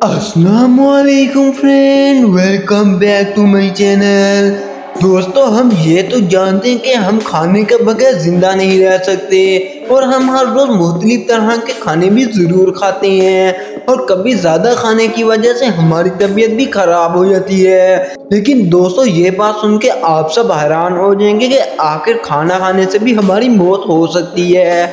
अस्सलामुअलैकुम friend, welcome back to my channel. दोस्तों, हम ये तो जानते हैं कि हम खाने के बगैर जिंदा नहीं रह सकते और हम हर रोज मुख्तलिफ तरह के खाने भी ज़रूर खाते हैं और कभी ज़्यादा खाने की वजह से हमारी तबीयत भी ख़राब हो जाती है। लेकिन दोस्तों, ये बात सुन के आप सब हैरान हो जाएंगे कि आखिर खाना खाने से भी हमारी मौत हो सकती है।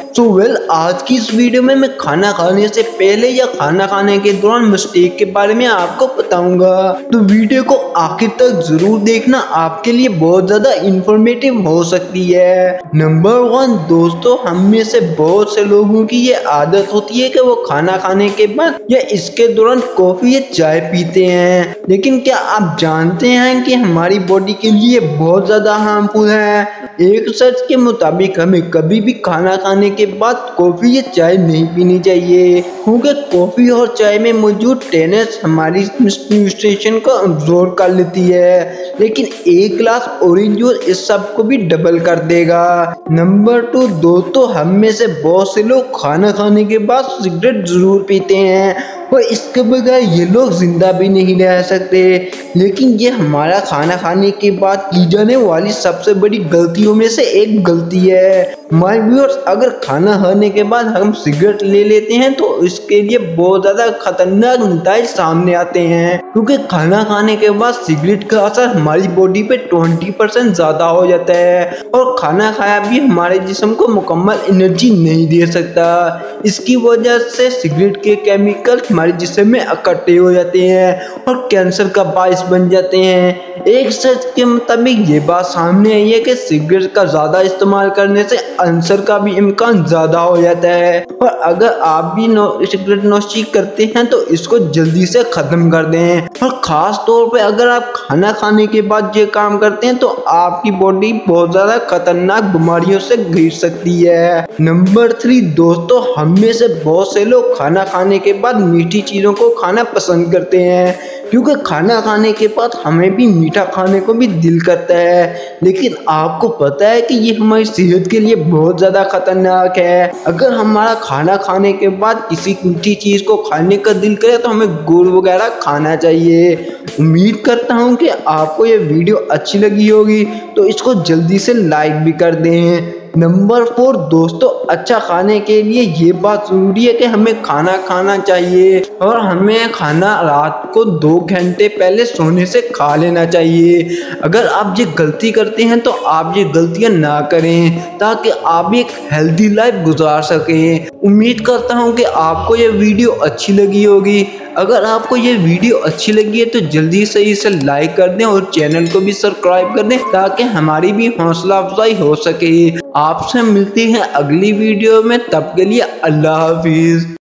आज की इस वीडियो में मैं खाना खाने से पहले या खाना खाने के दौरान मिस्टेक के बारे में आपको बताऊंगा, तो वीडियो को आखिर तक जरूर देखना, आपके लिए बहुत ज्यादा इंफॉर्मेटिव हो सकती है। नंबर 1, दोस्तों, हम में से बहुत से लोगों की ये आदत होती है कि वो खाना खाने के बाद या इसके दौरान कॉफी या चाय पीते हैं। लेकिन क्या आप जानते हैं कि हमारी बॉडी के लिए बहुत ज्यादा हार्मफुल है। एक रिसर्च के मुताबिक हमें कभी भी खाना खाने के बाद कॉफी या चाय नहीं पीनी चाहिए, क्योंकि कॉफी और चाय में मौजूद टेनेस हमारी न्यूट्रिशन को अब्सॉर्ब कर लेती है, लेकिन एक गिलास ऑरेंज जूस इस सब को भी डबल कर देगा। नंबर 2, दोस्तों, हम में से बहुत से लोग खाना खाने के बाद सिगरेट जरूर पीते हैं और इसके बगैर ये लोग जिंदा भी नहीं रह सकते। लेकिन ये हमारा खाना खाने के बाद की जाने वाली सबसे बड़ी गलतियों में से एक गलती है। माय व्यूअर्स, अगर खाना खाने के बाद हम सिगरेट ले लेते हैं तो इसके लिए बहुत ज़्यादा खतरनाक नतीजे सामने आते हैं, क्योंकि खाना खाने के बाद सिगरेट का असर हमारी बॉडी पे 20% ज़्यादा हो जाता है और खाना खाया भी हमारे जिस्म को मुकम्मल एनर्जी नहीं दे सकता। इसकी वजह से सिगरेट के केमिकल हमारे जिस्म में इकट्ठे हो जाते हैं और कैंसर का बायस बन जाते हैं। एक रिसर्च के मुताबिक ये बात सामने आई है कि सिगरेट का ज़्यादा इस्तेमाल करने से कैंसर का भी इम्कान ज़्यादा हो जाता है और अगर आप भी सिगरेट नोशी करते हैं तो इसको जल्दी से ख़त्म कर दें। और ख़ास तौर पे अगर आप खाना खाने के बाद ये काम करते हैं तो आपकी बॉडी बहुत ज़्यादा खतरनाक बीमारियों से घिर सकती है। नंबर 3, दोस्तों, हम में से बहुत से लोग खाना खाने के बाद मीठी चीज़ों को खाना पसंद करते हैं, क्योंकि खाना खाने के बाद हमें भी मीठा खाने को भी दिल करता है। लेकिन आपको पता है कि ये हमारी सेहत के लिए बहुत ज़्यादा खतरनाक है। अगर हमारा खाना खाने के बाद किसी मीठी चीज़ को खाने का दिल करे तो हमें गुड़ वगैरह खाना चाहिए। उम्मीद करता हूँ कि आपको ये वीडियो अच्छी लगी होगी, तो इसको जल्दी से लाइक भी कर दें। नंबर 4, दोस्तों, अच्छा खाने के लिए ये बात ज़रूरी है कि हमें खाना खाना चाहिए और हमें खाना रात को 2 घंटे पहले सोने से खा लेना चाहिए। अगर आप ये गलती करते हैं तो आप ये गलतियां ना करें, ताकि आप एक हेल्दी लाइफ गुजार सकें। उम्मीद करता हूँ कि आपको ये वीडियो अच्छी लगी होगी। अगर आपको ये वीडियो अच्छी लगी है तो जल्दी से इसे लाइक कर दें और चैनल को भी सब्सक्राइब कर दें, ताकि हमारी भी हौसला अफजाई हो सके। आपसे मिलते हैं अगली वीडियो में, तब के लिए अल्लाह हाफिज।